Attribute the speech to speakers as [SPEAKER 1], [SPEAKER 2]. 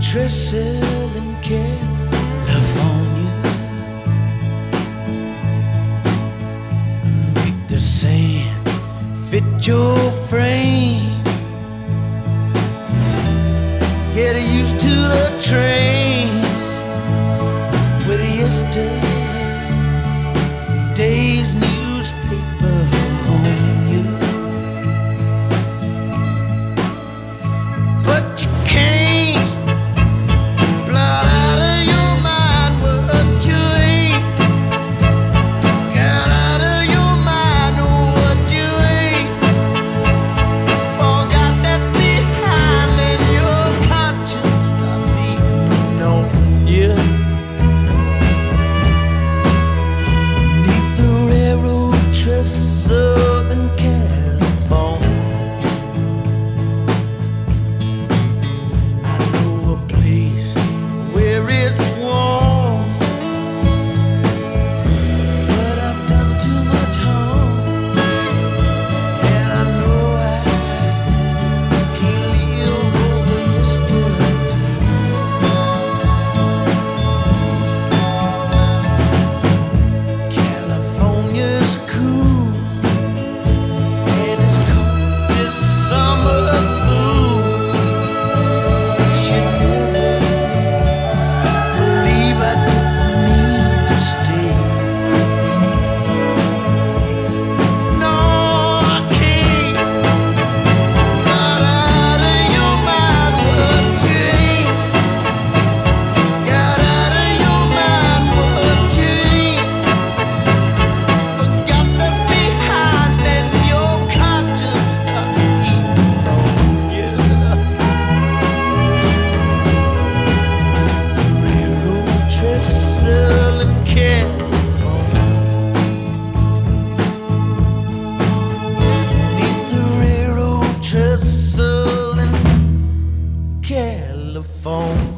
[SPEAKER 1] trestle in California. Make the sand fit your frame. Get used to the train with yesterday's newspaper on you. But you can't blot out of your mind what you ain't. Got out of your mind what you ain't. Forgot that's behind and your conscience stops eating on you. Neath the railroad trestle in California, where it's warm, but I've done too much harm, and I know I can't live over yesterday. California's cool, and it's cool this summer. Trestle in California.